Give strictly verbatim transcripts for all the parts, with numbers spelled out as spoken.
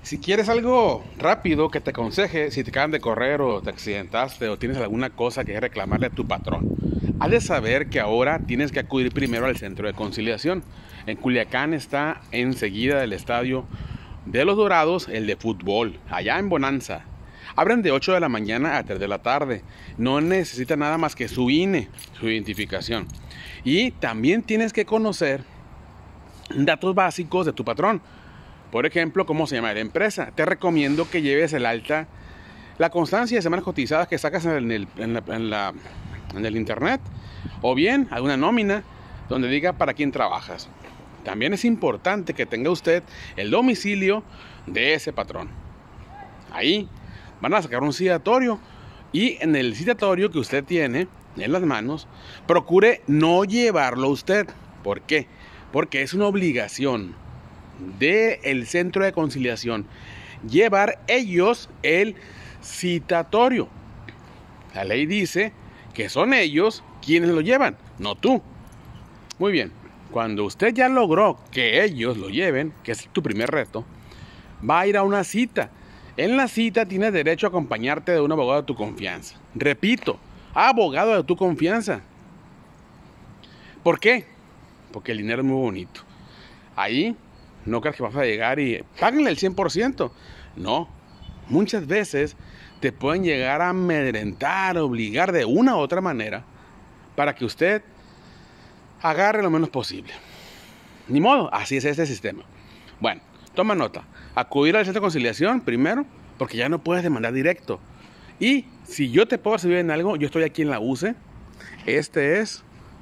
Si quieres algo rápido que te aconseje, si te acaban de correr o te accidentaste o tienes alguna cosa que reclamarle a tu patrón, has de saber que ahora tienes que acudir primero al centro de conciliación. En Culiacán está enseguida del estadio de los Dorados, el de fútbol, allá en Bonanza. Abren de ocho de la mañana a tres de la tarde. No necesita nada más que su I N E, su identificación. Y también tienes que conocer datos básicos de tu patrón. Por ejemplo, cómo se llama la empresa. Te recomiendo que lleves el alta, la constancia de semanas cotizadas que sacas en el, en la, en la, en el internet. O bien alguna nómina donde diga para quién trabajas. También es importante que tenga usted el domicilio de ese patrón. Ahí van a sacar un citatorio. Y en el citatorio que usted tiene en las manos, procure no llevarlo usted. ¿Por qué? Porque es una obligación del centro de conciliación llevar ellos el citatorio. La ley dice que son ellos quienes lo llevan, no tú. Muy bien, cuando usted ya logró que ellos lo lleven, que es tu primer reto, va a ir a una cita. En la cita tienes derecho a acompañarte de un abogado de tu confianza. Repito, abogado de tu confianza. ¿Por qué? Porque el dinero es muy bonito. Ahí no creas que vas a llegar y páguenle el cien por ciento. No, muchas veces te pueden llegar a amedrentar, obligar de una u otra manera para que usted agarre lo menos posible. Ni modo, así es este sistema. Bueno, toma nota. Acudir al centro de conciliación primero, porque ya no puedes demandar directo. Y si yo te puedo servir en algo, yo estoy aquí en la U C E. Este es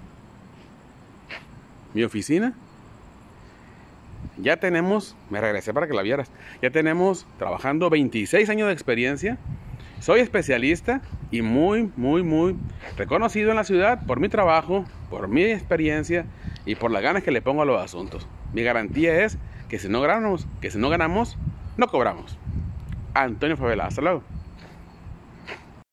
mi oficina. Ya tenemos, me regresé para que la vieras, ya tenemos trabajando veintiséis años de experiencia. Soy especialista y muy, muy, muy reconocido en la ciudad por mi trabajo, por mi experiencia y por las ganas que le pongo a los asuntos. Mi garantía es que si no ganamos, que si no ganamos, no cobramos. Antonio Favela, hasta luego.